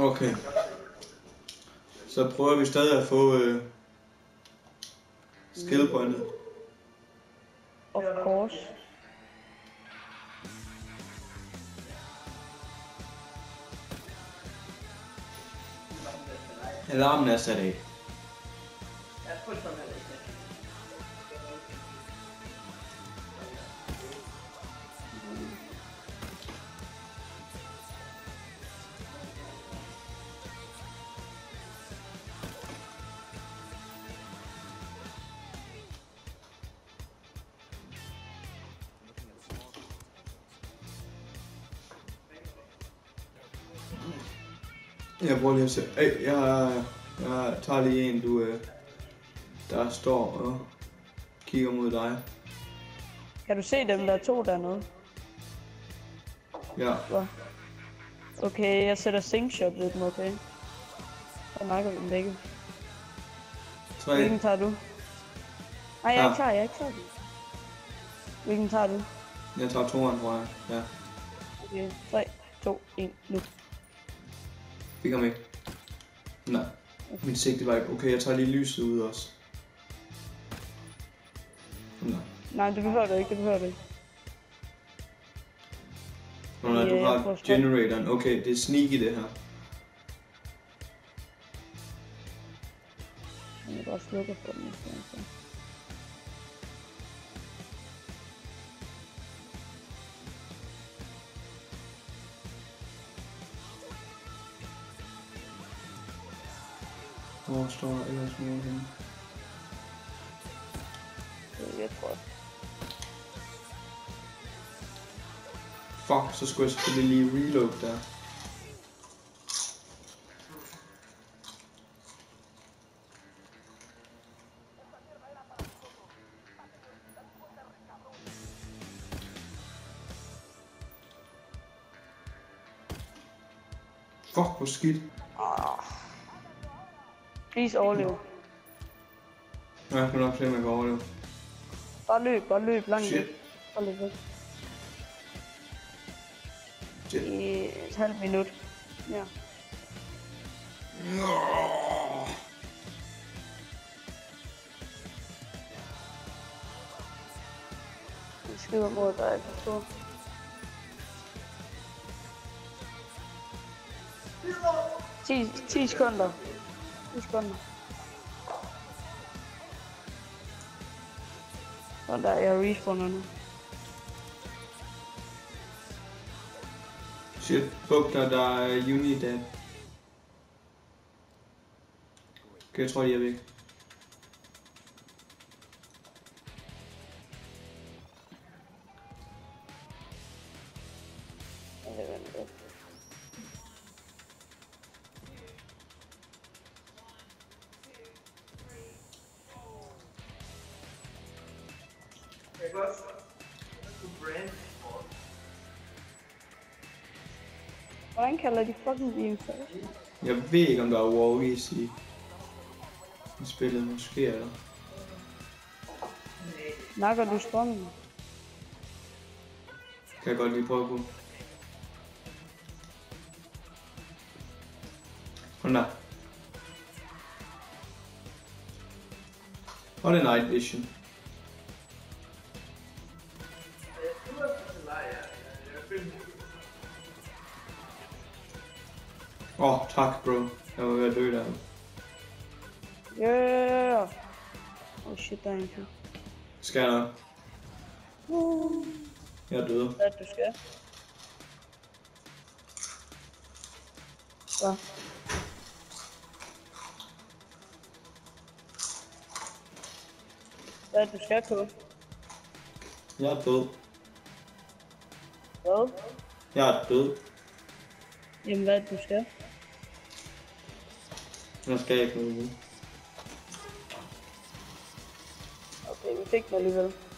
Okay. Så prøver vi stadig at få skillpointet. Of course. Alarmen er sat af. Jeg prøver lige at se. Hey, jeg tager lige en, der står og kigger mod dig. Kan du se dem, der er to dernede? Ja. Hvor? Okay, jeg sætter Syncshot ved dem, okay? Så nakker vi dem begge. 3. Hvilken tager du? Nej, jeg er klar, Hvilken tager du? Jeg tager 2'eren, tror jeg. Ja. Okay, 3, 2, 1, nu. Fik ham ikke. Nej. Mit sigte var ikke. Okay, jeg tager lige lyset ud også. Nej, det behøver du ikke, Nå, nej, du har generatoren. Okay, det er sneaky det her. Jeg kan bare slukke for den. Hvor står der ellers noget henne? Jeg tror. Fuck, så skulle jeg selvfølgelig lige reload der. Fuck, hvor skidt. Please overlev. Ja, jeg kan nok se, at man kan overleve. Bare løb langt væk. Bare løb væk. Shit. I et halvt minut. Ja. Jeg skyder mod dig på to. Ti sekunder. 10 sekunder. Sådan der, jeg respawner nu. Shit, fuck der er Unidad. Okay, jeg tror de er væk. Hvordan kalder de fucking game first? Jeg ved ikke om der er walkies i spillet, måske er der. Nakker du spawnen? Kan jeg godt lige prøve på. Hold da. Og det er night vision. Tak bro. Jeg var ved at dø der. Yeah! Oh shit, der er en til. Skal jeg nok? Jeg er død. Hvad du skal? Hvad? Hvad du skal på? Jeg er død. Hvad? Jeg er død. Jamen hvad du skal? Jeg skal ikke noget nu. Okay, vi fik den alligevel.